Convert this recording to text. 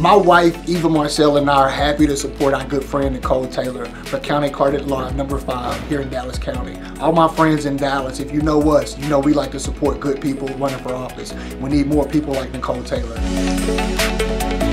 My wife, Eva Marcel, and I are happy to support our good friend Nicole Taylor for County Clerk at Law number 5 here in Dallas County. All my friends in Dallas, if you know us, you know we like to support good people running for office. We need more people like Nicole Taylor.